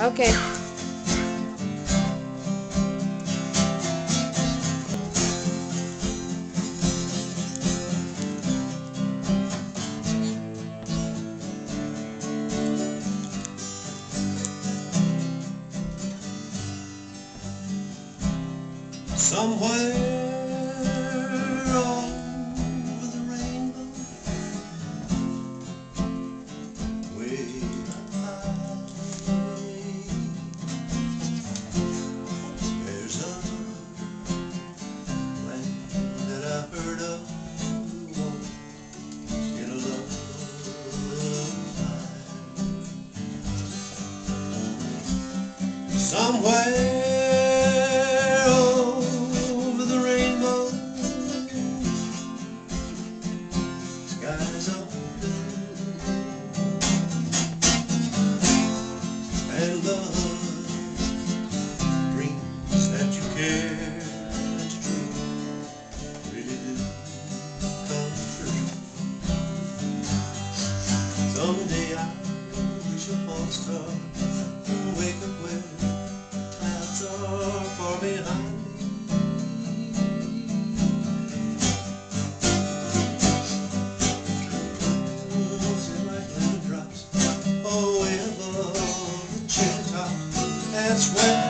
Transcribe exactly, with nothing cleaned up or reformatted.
Okay. Somewhere over the rainbow, way high, there's a land that I heard of in a lullaby. Somewhere skies are blue, and the dreams that you care to dream really do come true. Someday I wish upon a star and wake up where clouds are far behind me. That's when